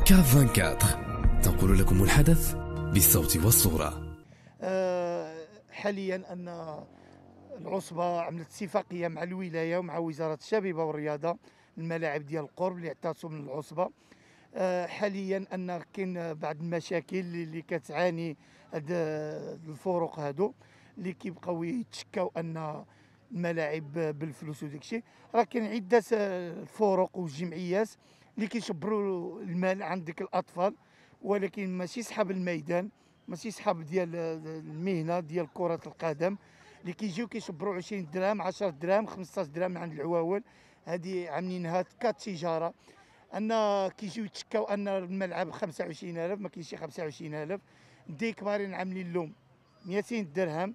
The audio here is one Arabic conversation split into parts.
كاف 24 تنقل لكم الحدث بالصوت والصورة. حاليا أن العصبة عملت اتفاقية مع الولاية ومع وزارة الشباب والرياضة الملاعب ديال القرب اللي اعتادوا من العصبة. حاليا أن كاين بعض المشاكل اللي كتعاني هاد الفروق هادو اللي كيبقاو يتشكاو أن الملاعب بالفلوس وداكشي. راه كاين عدة الفروق والجمعيات اللي كيشبروا المال عند ديك الأطفال، ولكن ماشي صحاب الميدان، ماشي صحاب ديال المهنه ديال كره القدم اللي كيجيو كيشبروا 20 درهم 10 درهم 15 درهم من عند العواول. هذه عاملينها كتجاره، ان كيجيو يتشكاو ان الملعب 25000، ما كاينش شي 25000. دي كبارين عاملين لهم 200 درهم،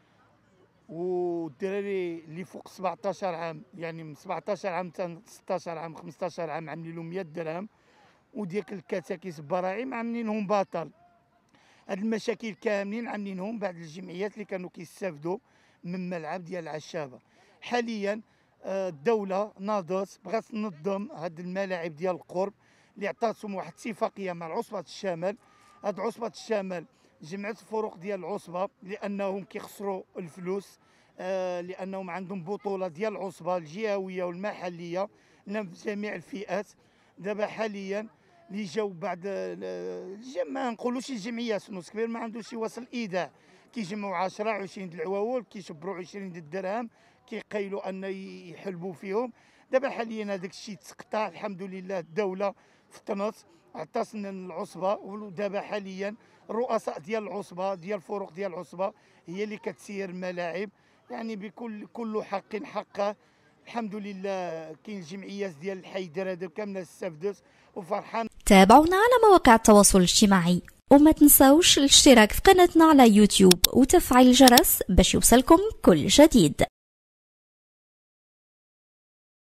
والدراري اللي فوق 17 عام يعني من 17 عام حتى 16 عام 15 عام عاملين لهم 100 درهم، وديك الكتاكيس البراعم عاملينهم باطل. هاد المشاكل كاملين عاملينهم بعض الجمعيات اللي كانوا كيستافدوا من ملعب ديال العشابه. حاليا الدوله ناضت بغات تنظم هاد الملاعب ديال القرب اللي عطاتهم واحد الاتفاقيه مع عصبه الشمال. هاد عصبه الشمال جمعت الفروق ديال العصبه لانهم كيخسروا الفلوس، لانهم عندهم بطوله ديال العصبه الجهويه والمحليه لجميع الفئات. دابا حاليا اللي جاو بعد ما نقولوش الجمعيات نص كبير ما عندوش يوصل ايداع، كيجمعوا 10 20 د العواول، كيشبروا 20 د الدرهم، كيقيلوا ان يحلبوا فيهم. دابا حاليا هذاك الشيء تقطع الحمد لله. الدوله فطنت عطاتنا العصبه، ودابا حاليا الرؤساء ديال العصبه ديال الفروق ديال العصبه هي اللي كتسير الملاعب، يعني بكل كل حق حقه. الحمد لله كاين الجمعيات ديال الحيدر هذا كامله استفدت وفرحان. تابعونا على مواقع التواصل الاجتماعي، وما تنساوش الاشتراك في قناتنا على يوتيوب وتفعيل الجرس باش يوصلكم كل جديد.